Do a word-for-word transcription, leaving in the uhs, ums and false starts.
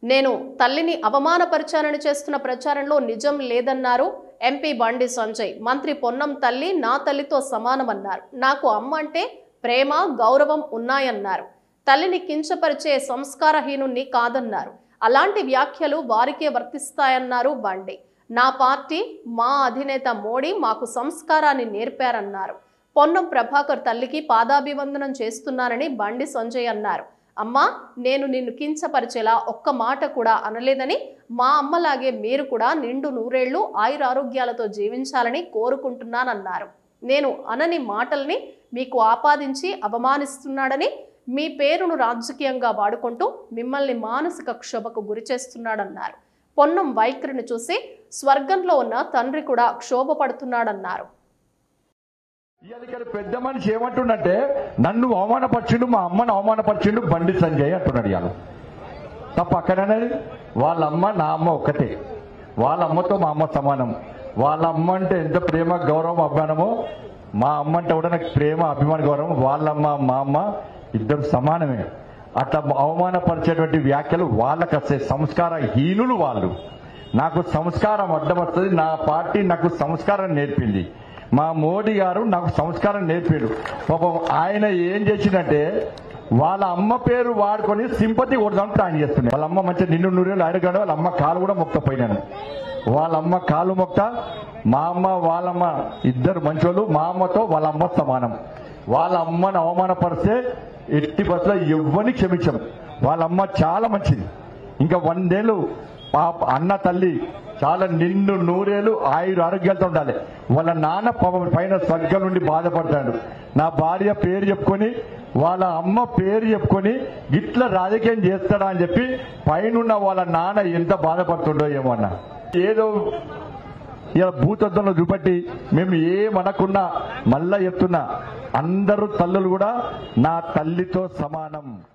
నేను తల్లిని అవమానపరిచానని చేస్తున్న ప్రచారంలో నిజం లేదన్నారు ఎంపీ బండి సంజయ్. మంత్రి పొన్నం తల్లి నా తల్లితో సమానమన్నారు. నాకు అమ్మ అంటే ప్రేమ, గౌరవం ఉన్నాయన్నారు. తల్లిని కించపరిచే సంస్కారహీనుణ్ణి కాదన్నారు. అలాంటి వ్యాఖ్యలు వారికే వర్తిస్తాయన్నారు బండి. నా పార్టీ, మా అధినేత మోడీ మాకు సంస్కారాన్ని నేర్పారన్నారు. పొన్నం ప్రభాకర్ తల్లికి పాదాభివందనం చేస్తున్నానని బండి సంజయ్ అన్నారు. అమ్మా, నేను నిన్ను కించపరిచేలా ఒక్క మాట కూడా అనలేదని, మా అమ్మలాగే మీరు కూడా నిండు నూరేళ్లు ఆయురారోగ్యాలతో జీవించాలని కోరుకుంటున్నానన్నారు. నేను అనని మాటల్ని మీకు ఆపాదించి అవమానిస్తున్నాడని, మీ పేరును రాజకీయంగా వాడుకుంటూ మిమ్మల్ని మానసిక క్షోభకు గురి చేస్తున్నాడన్నారు. పొన్నం వైఖరిని చూసి స్వర్గంలో ఉన్న తండ్రి కూడా క్షోభపడుతున్నాడన్నారు. ఇవాళ పెద్ద మనిషి ఏమంటుండంటే, నన్ను అవమానపరిచిండు, మా అమ్మను అవమానపరిచిండు బండి సంజయ్ అంటున్నాడు. ఇవాళ తప్ప అక్కడనేది వాళ్ళ అమ్మ నా అమ్మ ఒక్కటే. వాళ్ళ అమ్మతో మా అమ్మ సమానం. వాళ్ళ అమ్మ అంటే ఎంత ప్రేమ, గౌరవం, అభిమానమో, మా అమ్మ అంటే కూడా నాకు ప్రేమ, అభిమాన, గౌరవం. వాళ్ళమ్మ మా అమ్మ ఇద్దరు సమానమే. అట్లా అవమానపరిచేటువంటి వ్యాఖ్యలు వాళ్ళకి వస్తాయి. సంస్కార హీనులు వాళ్ళు. నాకు సంస్కారం అడ్డం వస్తుంది. నా పార్టీ నాకు సంస్కారం నేర్పింది. మా మోడీ గారు నాకు సంస్కారం నేర్పాడు. పాపం ఆయన ఏం చేసిందంటే, వాళ్ళ అమ్మ పేరు వాడుకొని సింపతి కొడదాం ప్లాన్ చేస్తున్నాయి. వాళ్ళ అమ్మ మంచిగా నిన్ను నూరేళ్ళు అడగడం, వాళ్ళ అమ్మ కాలు కూడా మొక్కపోయినాను. వాళ్ళ అమ్మ కాలు మొక్త, మా అమ్మ వాళ్ళమ్మ ఇద్దరు మంచోళ్ళు. మా అమ్మతో వాళ్ళ అమ్మ సమానం. వాళ్ళ అమ్మను అవమానపరిస్తే ఎట్టి బస్సులో ఎవ్వరిని క్షమించం. వాళ్ళ అమ్మ చాలా మంచిది. ఇంకా వందేళ్ళు పాప అన్న తల్లి చాలా నిండు నూరేళ్ళు ఆయుర ఆరోగ్యాలతో ఉండాలి. వాళ్ళ నాన్న పైన స్వర్గం నుండి బాధపడతాడు. నా భార్య పేరు చెప్పుకొని, వాళ్ళ అమ్మ పేరు చెప్పుకొని ఇట్లా రాజకీయం చేస్తాడా అని చెప్పి పైన వాళ్ళ నాన్న ఎంత బాధపడుతుండో ఏమో అన్న. ఏదో ఇలా భూతత్వంలో చూపెట్టి మేము ఏమనకున్నా మళ్ళా చెప్తున్నా, అందరూ తల్లులు కూడా నా తల్లితో సమానం.